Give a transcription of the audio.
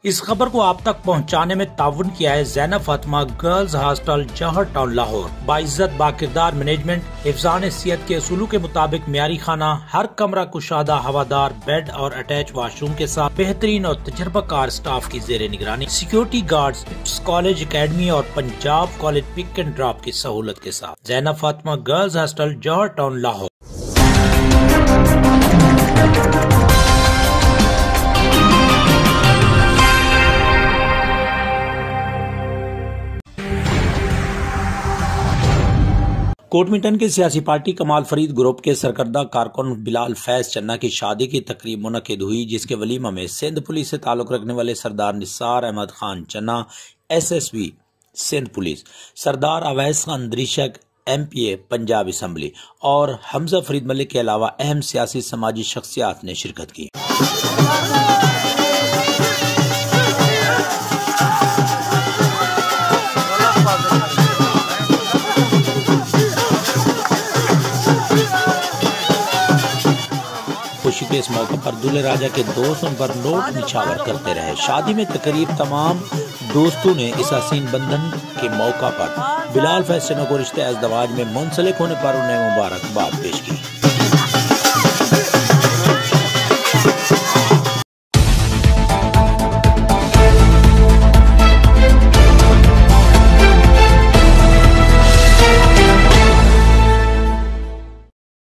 इस खबर को आप तक पहुंचाने में ताउन किया है Zainab Fatima girls hostel Johar town Lahore. बाइज्जत बाकिरदार मैनेजमेंट, हिफ्ज़ान सेहत के असूलों के मुताबिक मियारी खाना, हर कमरा कुशादा हवादार बेड और अटैच वाशरूम के साथ बेहतरीन और तजर्बाकार स्टाफ की जेर निगरानी, सिक्योरिटी गार्ड्स, कॉलेज अकेडमी और Punjab college pick and drop की सहूलत के साथ। Zainab Fatima girls hostel Johar town Lahore. कोटमिटन के सियासी पार्टी कमाल फरीद ग्रुप के सरकर्दा कारकुन बिलाल फैज चन्ना की शादी की तकरीब मुनक्किद हुई, जिसके वलीमा में सिंध पुलिस से ताल्लुक रखने वाले सरदार Nisar Ahmad Khan Channa, SSB Sindh police, Sardar Awais Khan Dreshak MPA Punjab assembly और हमजा फरीद मलिक के अलावा अहम सियासी समाजी शख्सियात ने शिरकत की। खुशी के इस मौके पर दूल्हे राजा के दोस्त उन पर नोट निछावर करते रहे। शादी में तकरीब तमाम दोस्तों ने इस हसीन बंधन के मौका पर बिलाल फैज चन्ना को रिश्ते अज़दवाज में मुंसलिक होने पर उन्हें मुबारकबाद पेश की।